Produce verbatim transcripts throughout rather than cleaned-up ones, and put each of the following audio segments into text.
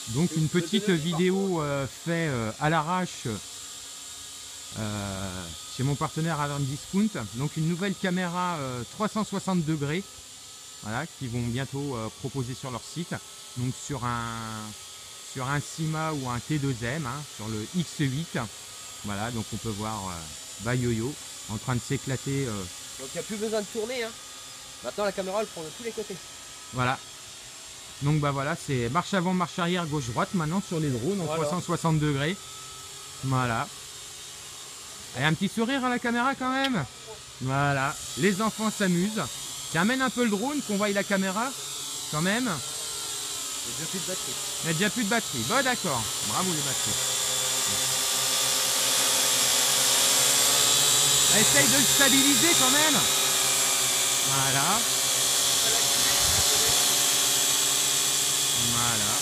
Donc une petite vidéo euh, faite euh, à l'arrache euh, chez mon partenaire Harder Discount. Donc une nouvelle caméra euh, trois cent soixante degrés, voilà, qui vont bientôt euh, proposer sur leur site. Donc sur un sur un Sima ou un T deux M, hein, sur le X huit. Voilà, donc on peut voir euh, Bayoyo en train de s'éclater. Euh, Donc il n'y a plus besoin de tourner. Hein. Maintenant la caméra elle prend de tous les côtés. voilà. Donc bah voilà, c'est marche avant, marche arrière, gauche, droite maintenant sur les drones en voilà. trois cent soixante degrés. Voilà. Et un petit sourire à la caméra quand même. Voilà. Les enfants s'amusent. Tu amènes un peu le drone, qu'on voie la caméra quand même. Il n'y a déjà plus de batterie. Il n'y a déjà plus de batterie. Bon d'accord. Bravo les batteries. Essaye de le stabiliser quand même. Voilà. Voilà.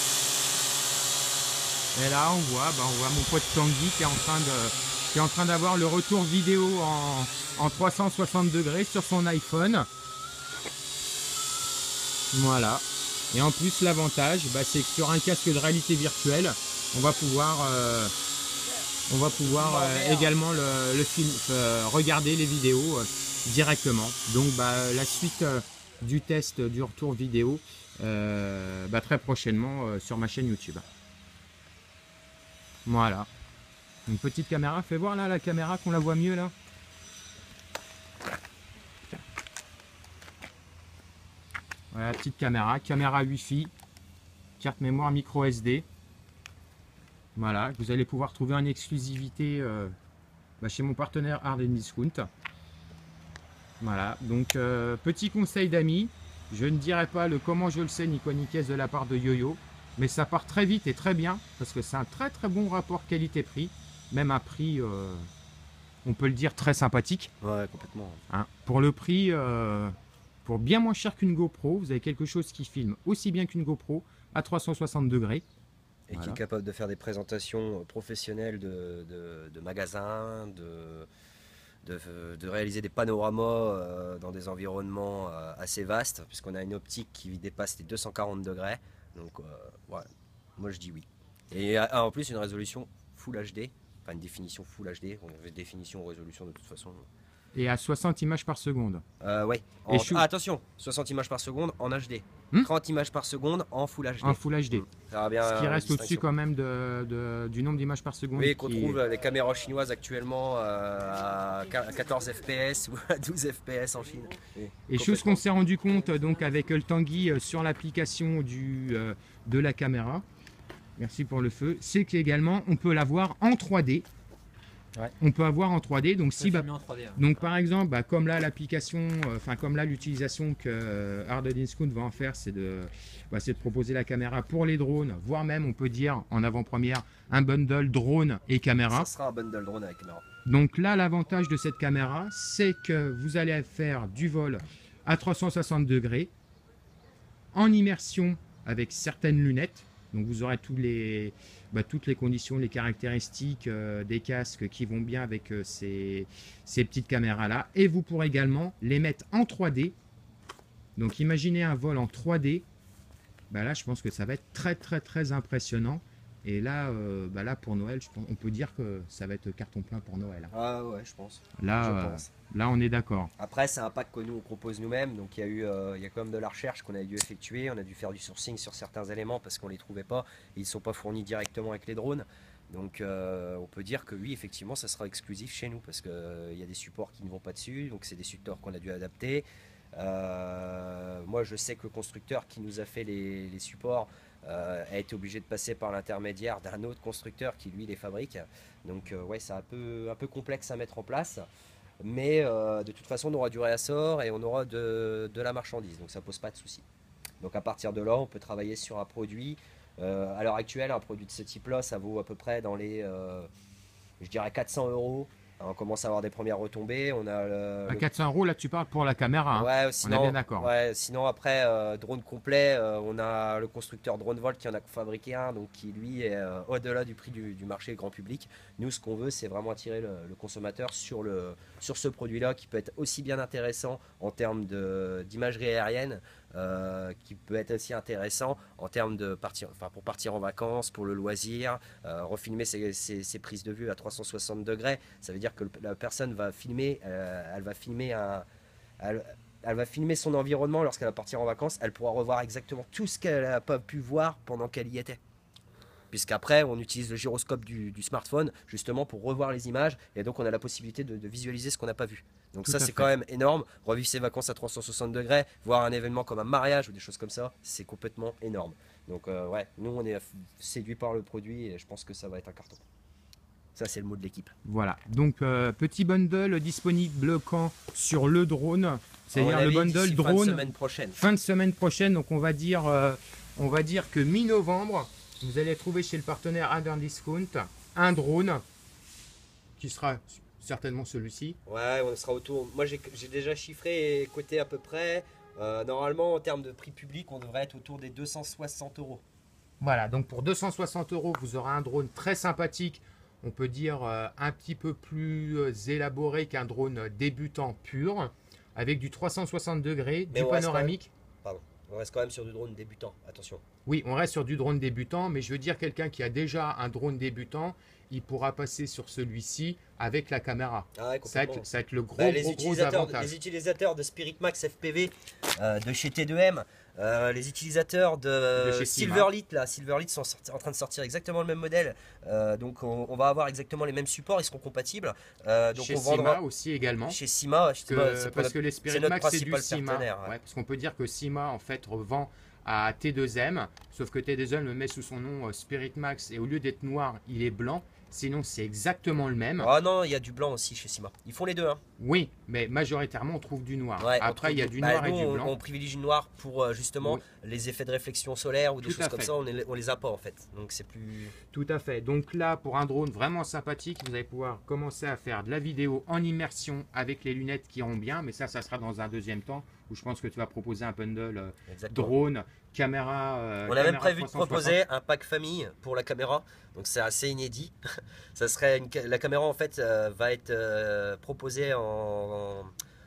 Et là on voit, bah, on voit mon pote Tanguy qui est en train de, qui est en train d'avoir le retour vidéo en, en trois cent soixante degrés sur son iPhone. Voilà. Et en plus l'avantage, bah, c'est que sur un casque de réalité virtuelle, on va pouvoir, euh, on va pouvoir euh, également le, le film, euh, regarder les vidéos euh, directement. Donc bah, la suite euh, du test du retour vidéo. Euh, bah, très prochainement euh, sur ma chaîne YouTube. Voilà. Une petite caméra. Fais voir là la caméra qu'on la voit mieux là. Voilà, petite caméra. Caméra Wi-Fi. Carte mémoire micro S D. Voilà. Vous allez pouvoir trouver en exclusivité euh, bah, chez mon partenaire Harder Discount. Voilà. Donc euh, petit conseil d'amis. Je ne dirai pas le comment je le sais ni quoi ni qu'est-ce de la part de YoYo, mais ça part très vite et très bien parce que c'est un très très bon rapport qualité-prix, même un prix, euh, on peut le dire, très sympathique. Ouais, complètement. Hein, pour le prix, euh, pour bien moins cher qu'une GoPro, vous avez quelque chose qui filme aussi bien qu'une GoPro à trois cent soixante degrés. Et voilà. Qui est capable de faire des présentations professionnelles de, de, de magasins, de... De, de réaliser des panoramas euh, dans des environnements euh, assez vastes, puisqu'on a une optique qui dépasse les deux cent quarante degrés. Donc, euh, ouais, moi je dis oui. Et euh, en plus, une résolution Full H D, enfin une définition Full H D, définition ou résolution de toute façon. Et à soixante images par seconde. Euh, ouais. En, ah, attention, soixante images par seconde en H D. Hmm trente images par seconde en Full H D. En Full H D. Hmm. Ça va bien. Ce qui reste au-dessus quand même de, de, du nombre d'images par seconde. Oui, qu'on qui... trouve les caméras chinoises actuellement euh, à quatorze F P S ou à douze F P S en Chine. Et, Et chose qu'on s'est rendu compte donc avec le Tanguy sur l'application du euh, de la caméra. Merci pour le feu. C'est qu'également on peut l'avoir en trois D. Ouais. On peut avoir en trois D, donc si bah, en trois D, hein. Donc par exemple, bah, comme là l'application, enfin euh, comme là l'utilisation que euh, Harder Discount va en faire, c'est de, bah, c'est de proposer la caméra pour les drones, voire même on peut dire en avant-première un bundle drone et caméra. Ça sera un bundle drone avec caméra. Donc là l'avantage de cette caméra, c'est que vous allez faire du vol à trois cent soixante degrés, en immersion avec certaines lunettes. Donc vous aurez tous les, bah, toutes les conditions, les caractéristiques euh, des casques qui vont bien avec euh, ces, ces petites caméras-là. Et vous pourrez également les mettre en trois D. Donc imaginez un vol en trois D. Bah, là, je pense que ça va être très très très impressionnant. Et là, euh, bah, là pour Noël, je pense, on peut dire que ça va être carton plein pour Noël. Ah ouais, je pense. Là, je euh, pense. Là on est d'accord. Après, c'est un pack que nous on propose nous-mêmes. Donc il y a eu, euh, il y a quand même de la recherche qu'on a dû effectuer. On a dû faire du sourcing sur certains éléments parce qu'on les trouvait pas. Et ils ne sont pas fournis directement avec les drones. Donc euh, on peut dire que oui, effectivement, ça sera exclusif chez nous parce qu'il euh, y a des supports qui ne vont pas dessus. Donc c'est des supports qu'on a dû adapter. Euh, moi, je sais que le constructeur qui nous a fait les, les supports Euh, a été obligé de passer par l'intermédiaire d'un autre constructeur qui lui les fabrique. Donc euh, ouais, c'est un peu, un peu complexe à mettre en place. Mais euh, de toute façon, on aura du réassort et on aura de, de la marchandise. Donc ça pose pas de souci. Donc à partir de là, on peut travailler sur un produit. Euh, à l'heure actuelle, un produit de ce type-là, ça vaut à peu près dans les, euh, je dirais quatre cents euros. On commence à avoir des premières retombées. On a le, à quatre cents euros, là tu parles pour la caméra. Hein. Ouais, sinon, on est bien d'accord. Ouais, sinon après, euh, drone complet, euh, on a le constructeur DroneVolt qui en a fabriqué un, donc qui lui est euh, au-delà du prix du, du marché grand public. Nous, ce qu'on veut, c'est vraiment attirer le, le consommateur sur, le, sur ce produit-là qui peut être aussi bien intéressant en termes d'imagerie aérienne euh, qui peut être aussi intéressant en termes de partir, enfin pour partir en vacances, pour le loisir, euh, refilmer ses, ses, ses prises de vue à trois cent soixante degrés. Ça veut dire que la personne va filmer, euh, elle va filmer un, elle, elle va filmer son environnement lorsqu'elle va partir en vacances. Elle pourra revoir exactement tout ce qu'elle n'a pas pu voir pendant qu'elle y était. Puisqu'après, on utilise le gyroscope du, du smartphone justement pour revoir les images et donc on a la possibilité de, de visualiser ce qu'on n'a pas vu. Donc Tout ça, à c'est fait. quand même énorme. Revivre ses vacances à trois cent soixante degrés, voir un événement comme un mariage ou des choses comme ça, c'est complètement énorme. Donc euh, ouais, nous on est séduits par le produit et je pense que ça va être un carton. Ça, c'est le mot de l'équipe. Voilà, donc euh, petit bundle disponible quand sur le drone, c'est-à-dire le bundle drone fin de semaine prochaine. Fin de semaine prochaine, donc on va dire, euh, on va dire que mi-novembre, vous allez trouver chez le partenaire Under Discount un drone qui sera certainement celui-ci. Ouais, on sera autour. Moi, j'ai déjà chiffré et coté à peu près. Euh, normalement, en termes de prix public, on devrait être autour des deux cent soixante euros. Voilà, donc pour deux cent soixante euros, vous aurez un drone très sympathique. On peut dire euh, un petit peu plus euh, élaboré qu'un drone débutant pur, avec du trois cent soixante degrés, Mais du panoramique. Pardon, on reste quand même sur du drone débutant, attention. Oui, on reste sur du drone débutant, mais je veux dire quelqu'un qui a déjà un drone débutant, il pourra passer sur celui-ci avec la caméra. Ah ouais, ça, va être, ça va être le gros, bah, les gros, gros utilisateurs, avantage. Les utilisateurs de Spirit Max F P V euh, de chez T deux M, euh, les utilisateurs de, De chez Silverlit, là, Silverlit sont sorti, en train de sortir exactement le même modèle. Euh, donc on, on va avoir exactement les mêmes supports, ils seront compatibles. Euh, donc chez on vendra Sima aussi également. Chez Sima, que, parce notre, que les Spirit Max c'est du Sima. Ouais. Ouais, parce qu'on peut dire que Sima en fait revend à T deux M, sauf que T deux M le met sous son nom Spirit Max et au lieu d'être noir, il est blanc. Sinon, c'est exactement le même. Ah non, il y a du blanc aussi chez Sima. Ils font les deux. Hein. Oui, mais majoritairement, on trouve du noir. Ouais, Après, il y a du bah, noir nous, et du blanc. On, on privilégie le noir pour justement oui. les effets de réflexion solaire ou des Tout choses comme ça. On, est, on les a pas en fait. Donc c'est plus. Tout à fait. Donc là, pour un drone vraiment sympathique, vous allez pouvoir commencer à faire de la vidéo en immersion avec les lunettes qui iront bien. Mais ça, ça sera dans un deuxième temps où je pense que tu vas proposer un bundle euh, drone, caméra. Euh, on a même prévu de proposer un pack famille pour la caméra. Donc c'est assez inédit. Ça serait une, la caméra en fait euh, va être euh, proposée en,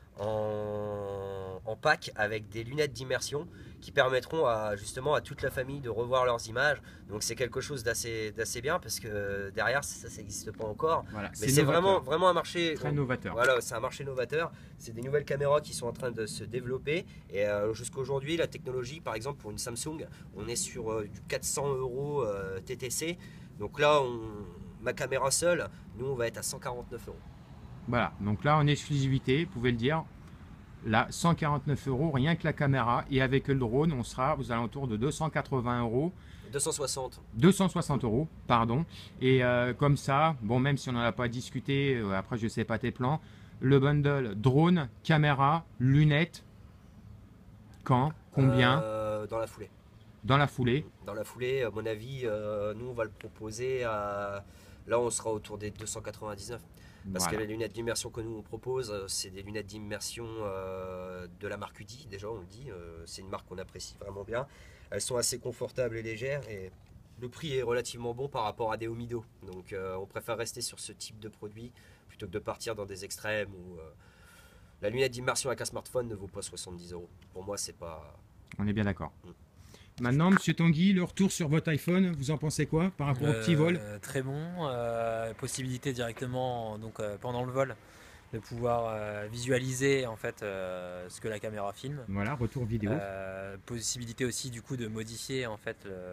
en, en pack avec des lunettes d'immersion qui permettront à, justement à toute la famille de revoir leurs images. Donc c'est quelque chose d'assez d'assez bien parce que derrière ça, ça n'existe pas encore. Voilà, mais c'est vraiment, vraiment un marché très novateur. Voilà, c'est un marché novateur. C'est des nouvelles caméras qui sont en train de se développer et euh, jusqu'à aujourd'hui la technologie, par exemple pour une Samsung, on est sur euh, du quatre cents euros euh, T T C. Donc là, on, ma caméra seule, nous on va être à cent quarante-neuf euros. Voilà, donc là en exclusivité, vous pouvez le dire. Là, cent quarante-neuf euros, rien que la caméra. Et avec le drone, on sera aux alentours de deux cent quatre-vingts euros. deux cent soixante. deux cent soixante euros, pardon. Et euh, comme ça, bon, même si on n'en a pas discuté, euh, après je ne sais pas tes plans, le bundle drone, caméra, lunettes, quand, combien euh, Dans la foulée. Dans la foulée. Dans la foulée, à mon avis, euh, nous on va le proposer à... Là, on sera autour des deux cent quatre-vingt-dix-neuf. Parce voilà. que les lunettes d'immersion que nous on propose, c'est des lunettes d'immersion euh, de la marque U D I, déjà on le dit, euh, c'est une marque qu'on apprécie vraiment bien. Elles sont assez confortables et légères et le prix est relativement bon par rapport à des Omido. Donc euh, on préfère rester sur ce type de produit plutôt que de partir dans des extrêmes où euh, la lunette d'immersion avec un smartphone ne vaut pas soixante-dix euros. Pour moi, c'est pas... On est bien d'accord. Mm. Maintenant, Monsieur Tanguy, le retour sur votre iPhone, vous en pensez quoi par rapport euh, au petit vol? Très bon, euh, possibilité directement donc euh, pendant le vol de pouvoir euh, visualiser en fait euh, ce que la caméra filme. Voilà, retour vidéo. Euh, possibilité aussi du coup de modifier en fait le,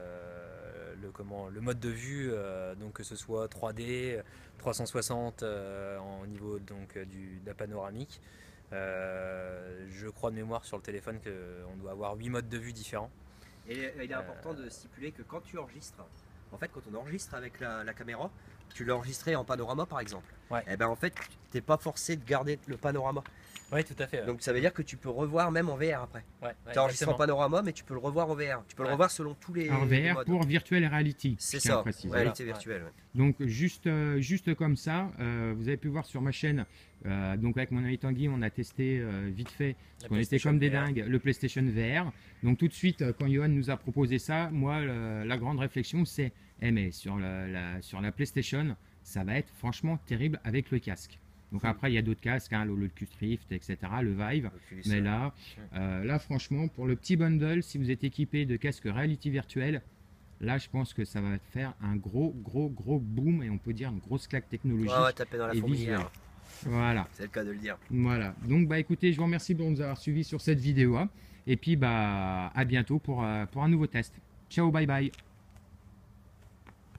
le comment le mode de vue, euh, donc que ce soit trois D, trois cent soixante euh, en niveau donc du de la panoramique. Euh, je crois de mémoire sur le téléphone qu'on doit avoir huit modes de vue différents. Et il est important de stipuler que quand tu enregistres, en fait quand on enregistre avec la, la caméra, tu l'as enregistré en panorama par exemple, ouais. Et ben en fait tu n'es pas forcé de garder le panorama. Oui, tout à fait. Ouais. Donc ça veut dire que tu peux revoir même en V R après. Ouais, ouais, tu enregistres en panorama mais tu peux le revoir en V R. Tu peux ouais. le revoir selon tous les, en les V R modes. pour Virtual Reality. C'est ça, préciser. réalité voilà. virtuelle. Ouais. Donc juste, euh, juste comme ça, euh, vous avez pu voir sur ma chaîne, euh, donc avec mon ami Tanguy, on a testé euh, vite fait, parce qu'on était comme des dingues, le PlayStation V R. Donc tout de suite, quand Johan nous a proposé ça, moi le, la grande réflexion c'est, eh mais sur la, la, sur la PlayStation, ça va être franchement terrible avec le casque. Donc après, il y a d'autres casques, hein, l'Oculus Rift, et cetera, le Vive. Oculus, Mais ouais. là, euh, là, franchement, pour le petit bundle, si vous êtes équipé de casques réalité virtuelle, là, je pense que ça va faire un gros, gros, gros boom et on peut dire une grosse claque technologique. Ouais, ouais, taper dans la et fourmilière. visuelle. Voilà. C'est le cas de le dire. Voilà. Donc, bah, écoutez, je vous remercie de nous avoir suivis sur cette vidéo. Et puis, bah, à bientôt pour, euh, pour un nouveau test. Ciao, bye bye.